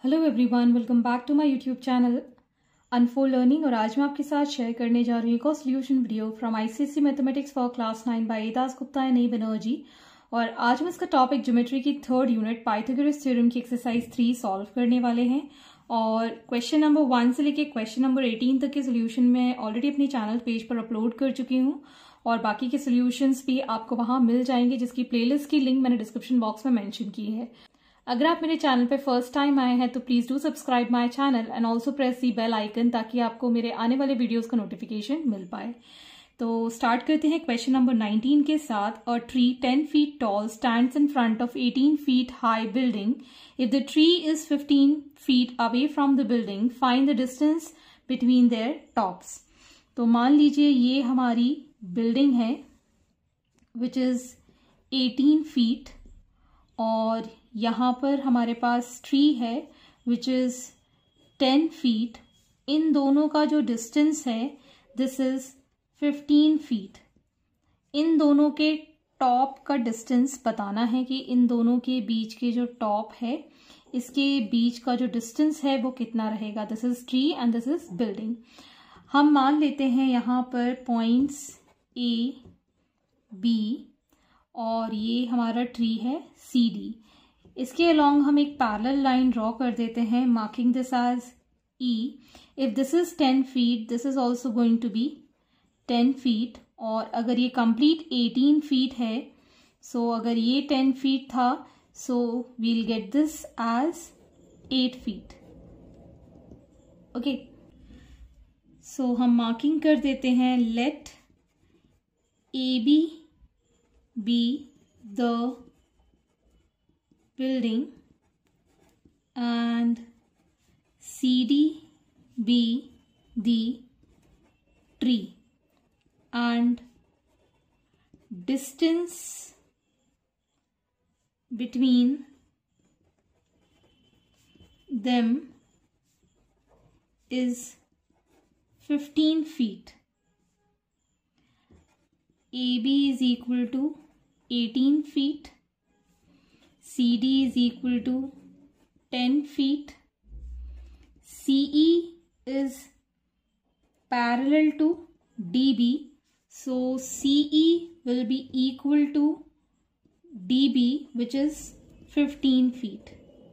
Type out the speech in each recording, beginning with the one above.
Hello everyone, welcome back to my YouTube channel unfold learning. और आज मैं आपके साथ शेयर करने जा रही हूँ एक और solution video from ICSE mathematics for class 9 by Das Gupta and A Banerjee. और आज हम इसका टॉपिक ज्योमेट्री की थर्ड यूनिट पाइथागोरस थ्योरम की एक्सरसाइज 3 सॉल्व करने वाले हैं। और क्वेश्चन नंबर 1 से लेके क्वेश्चन नंबर 18 तक के सोल्यूशन मैं ऑलरेडी अपने चैनल पेज पर अपलोड कर चुकी हूँ और बाकी के सोल्यूशंस भी आपको वहां मिल जाएंगे, जिसकी प्लेलिस्ट की लिंक मैंने डिस्क्रिप्शन बॉक्स में मेंशन की है। अगर आप मेरे चैनल पे फर्स्ट टाइम आए हैं तो please do subscribe my channel and also press the bell icon ताकि आपको मेरे आने वाले वीडियोस का नोटिफिकेशन मिल पाए। तो स्टार्ट करते हैं क्वेश्चन नंबर 19 के साथ। A tree 10 feet tall stands in front of 18 feet high building. If the tree is 15 feet away from the building, find the distance between their tops. तो मान लीजिए ये हमारी बिल्डिंग है विच इज 18 feet और यहाँ पर हमारे पास ट्री है विच इज 10 feet। इन दोनों का जो डिस्टेंस है दिस इज 15 feet। इन दोनों के टॉप का डिस्टेंस बताना है कि इन दोनों के बीच के जो टॉप है इसके बीच का जो डिस्टेंस है वो कितना रहेगा। This is tree and this is building. हम मान लेते हैं यहाँ पर पॉइंट्स ए बी और ये हमारा ट्री है सी डी। इसके अलोंग हम एक पैरेलल लाइन ड्रॉ कर देते हैं marking this edge E. If this is 10 feet this is also going to be 10 feet। और अगर ये कंप्लीट 18 feet है सो अगर ये 10 feet था so we'll get this edge 8 feet। Okay, so हम मार्किंग कर देते हैं let A B B the building and CD be the tree and distance between them is 15 feet. AB is equal to 18 feet. CD is equal to 10 feet. CE is parallel to DB. So CE will be equal to DB, which is 15 feet.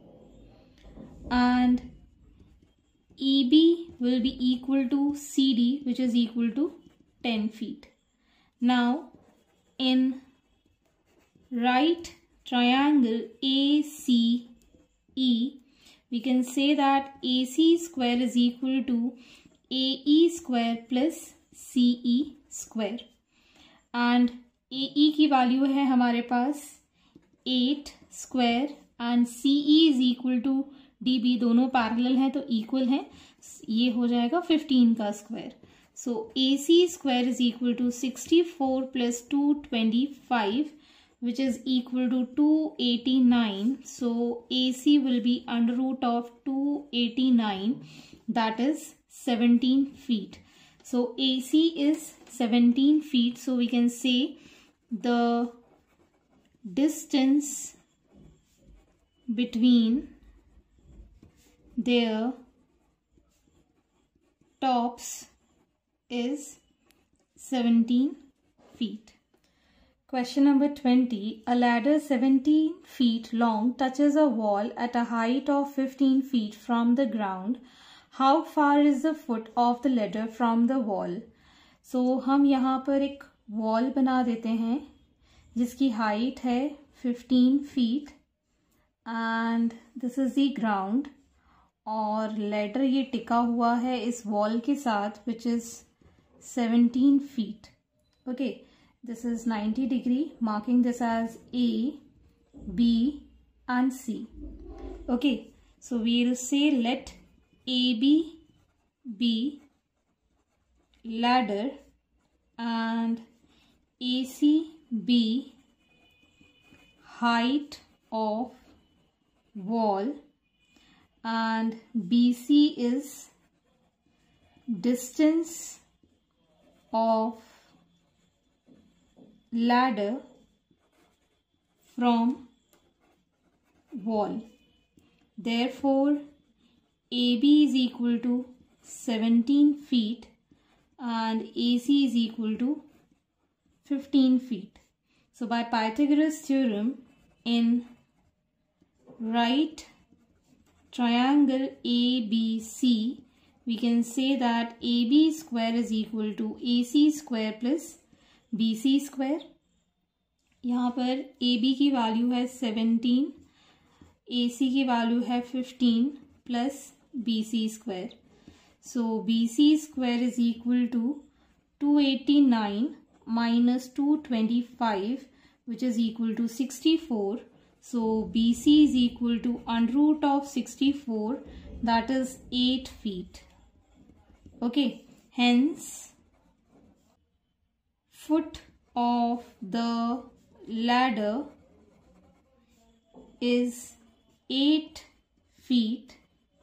And EB will be equal to CD, which is equal to 10 feet. Now, in right triangle ACE, we can say that AC square is equal to AE square plus CE square. And AE की value है हमारे पास 8 square and CE is equal to DB। दोनों parallel हैं तो equal हैं, ये हो जाएगा 15 का square. So AC square is equal to 64 plus 225 which is equal to 289. So AC will be under root of 289, that is 17 feet. So AC is 17 feet. So we can say the distance between their tops is 17 feet. Question number 20. A ladder 17 feet long touches a wall at a height of 15 feet from the ground. How far is the foot of the ladder from the wall? So हम यहाँ पर एक wall बना देते हैं जिसकी height है 15 feet and this is the ground। और लैडर ये टिका हुआ है इस वॉल के साथ which is 17 feet. Okay. This is 90 degree, marking this as A, B and C. Okay, so we'll say let AB be ladder and AC be height of wall and BC is distance of ladder from wall. Therefore AB is equal to 17 feet and AC is equal to 15 feet. So by Pythagoras theorem, in right triangle ABC, we can say that AB square is equal to AC square plus BC square. यहाँ पर AB की value है 17, AC की value है 15 plus BC square. So BC square is equal to 289 minus 225, which is equal to 64. So BC is equal to under root of 64, that is 8 feet. Okay, hence foot of the ladder is 8 feet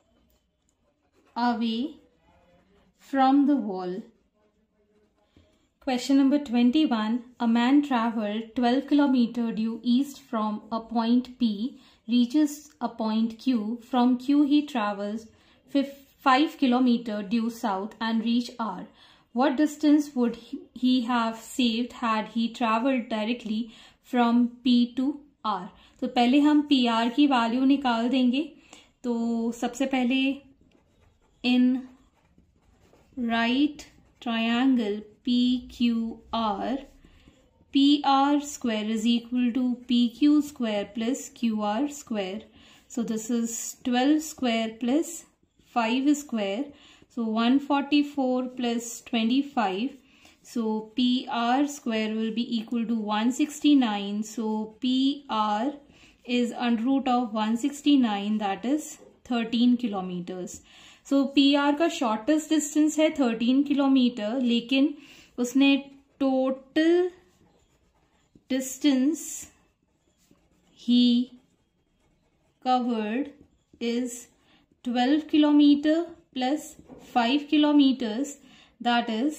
away from the wall. Question number 21. A man travelled 12 km due east from a point P, reaches a point Q. From Q he travels 5 km due south and reach R. What distance would he have saved had he travelled directly from P to R? तो पहले हम PR की value निकाल देंगे. तो सबसे पहले in right triangle PQR, PR square is equal to PQ square plus QR square. So this is 12 square plus 5 square. So 144 plus 25. So PR square will be equal to 169. So PR is under root of 169, that is 13 kilometers. So PR का shortest distance है 13 kilometre, लेकिन उसने total distance ही covered is 12 kilometre plus 5 kilometres, that is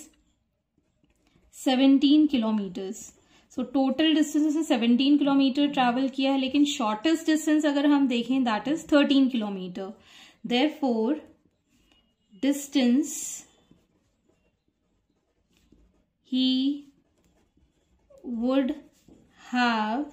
17 kilometres. So total distance उसने 17 kilometre travel किया है, लेकिन shortest distance अगर हम देखें that is 13 kilometre. Therefore distance he would have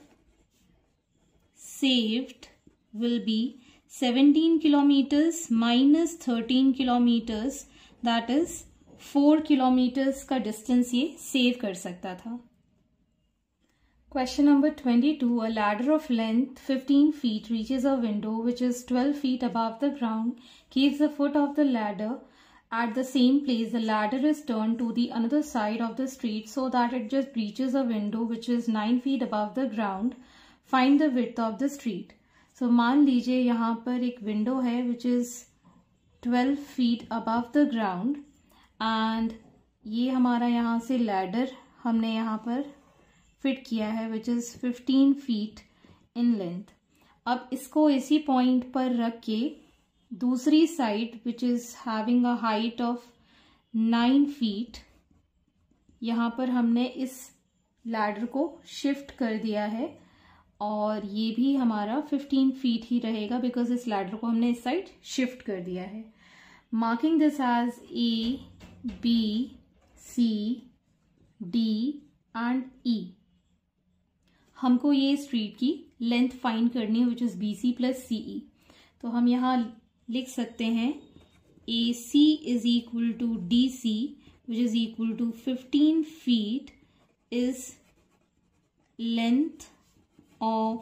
saved will be 17 kilometers minus 13 kilometers, that is 4 kilometers का distance ये save कर सकता था. Question number 22. A ladder of length 15 feet reaches a window which is 12 feet above the ground. Keeps the foot of the ladder at the same place. The ladder is turned to the another side of the street so that it just reaches a window which is 9 feet above the ground. Find the width of the street. So मान लीजिए यहाँ पर एक window है which is 12 feet above the ground and ये हमारा यहाँ से ladder हमने यहाँ पर फिट किया है which is 15 feet in length. अब इसको इसी पॉइंट पर रख के दूसरी side which is having a height of 9 feet, यहाँ पर हमने इस लैडर को शिफ्ट कर दिया है और ये भी हमारा 15 फीट ही रहेगा बिकॉज इस लैडर को हमने इस साइड शिफ्ट कर दिया है. Marking this edge A, B, C, D and E. हमको ये स्ट्रीट की लेंथ फाइंड करनी है which is BC plus CE. तो हम यहाँ लिख सकते हैं AC is equal to DC which is equal to 15 feet is length of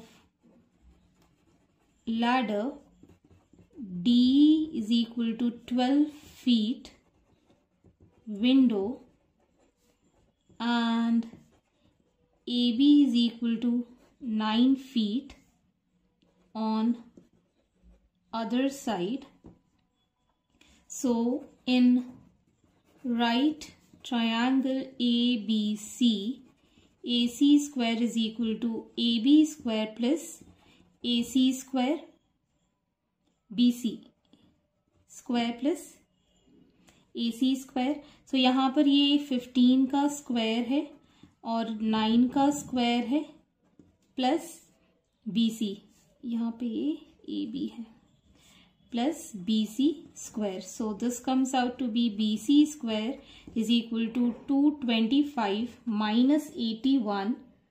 ladder, D is equal to 12 feet window and AB is equal to 9 feet on other side. So in right triangle ABC, AC square is equal to AB square plus AC square BC square plus AC square. So यहाँ पर ये 15 का square है और 9 का square है plus BC, यहाँ पे ये AB है. plus BC square. So this comes out to be BC square is equal to 225 minus 81.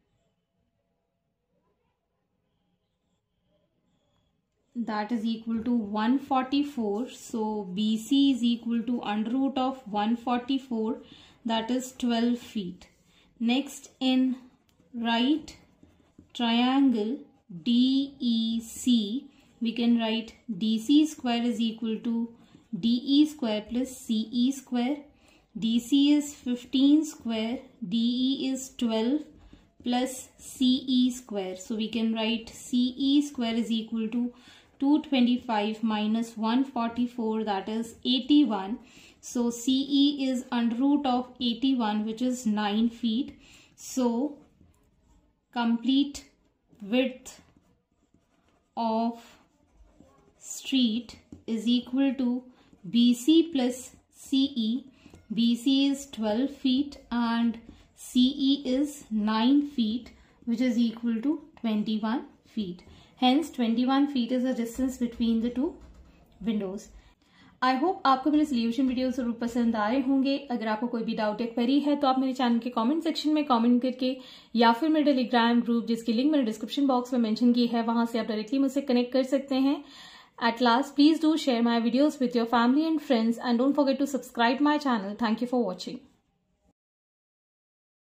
That is equal to 144. So BC is equal to under root of 144, that is 12 feet. Next, in right triangle DEC, we can write DC square is equal to DE square plus CE square. DC is 15 square, DE is 12 plus CE square. So we can write CE square is equal to 225 minus 144, that is 81. So CE is under root of 81, which is 9 feet. So complete width of street is equal to BC plus CE. BC is 12 feet and CE is 9 feet, which is equal to 21 feet. Hence 21 feet is the distance between the two windows. I hope आपको मेरे solution video जरूर पसंद आए होंगे. अगर आपको कोई भी डाउट या क्वेरी है तो आप मेरे चैनल के कमेंट सेक्शन में कमेंट करके या फिर मेरे टेलीग्राम ग्रुप जिसकी लिंक मैंने डिस्क्रिप्शन बॉक्स में मेंशन की है वहां से आप डायरेक्टली मुझसे कनेक्ट कर सकते हैं. At last, please do share my videos with your family and friends and don't forget to subscribe my channel. Thank you for watching.